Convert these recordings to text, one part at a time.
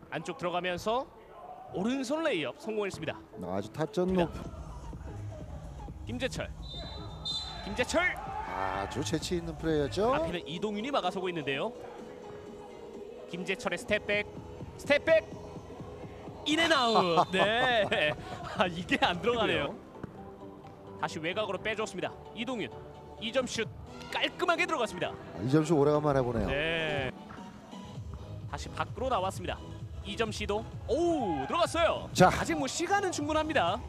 안쪽 들어가면서 오른손 레이업 성공했습니다. 아주 타점 높. 김재철 아주 재치 있는 플레이였죠. 앞에는 이동윤이 막아서고 있는데요. 김재철의 스텝백 인앤아웃. 네. 이게 안 들어가네요. 다시 외곽으로 빼줬습니다. 이동윤 2점 슛 깔끔하게 들어갔습니다. 이 점수 오래간만에 보네요. 네. 다시 밖으로 나왔습니다. 2점 시도. 오, 들어갔어요. 자. 아직 뭐 시간은 충분합니다.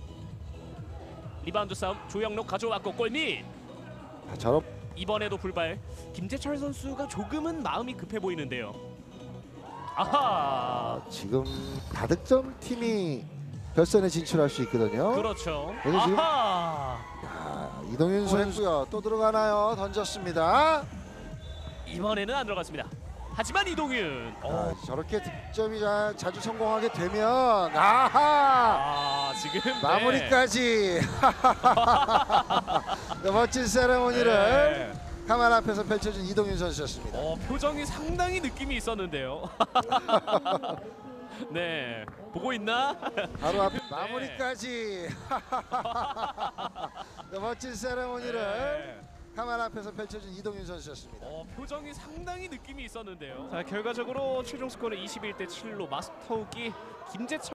리바운드 싸움 조영록 가져왔고 골밑. 저런 이번에도 불발. 김재철 선수가 조금은 마음이 급해 보이는데요. 아하. 지금 다득점 팀이 결선에 진출할 수 있거든요. 그렇죠. 그래서 지금 아하. 이동윤 선수요. 또 들어가나요? 던졌습니다. 이번에는 안 들어갔습니다. 하지만 이동윤. 저렇게 득점이 자주 성공하게 되면 아하 지금 마무리까지 멋진 세레모니를 카메라 앞에서 펼쳐준 이동윤 선수였습니다. 표정이 상당히 느낌이 있었는데요. 네, 보고 있나? 바로 앞에 마무리까지 멋진 세레모니를 카메라 앞에서 펼쳐준 이동윤 선수였습니다. 표정이 상당히 느낌이 있었는데요. 자, 결과적으로 최종 스코어는 21대 7로 마스터욱이 김재철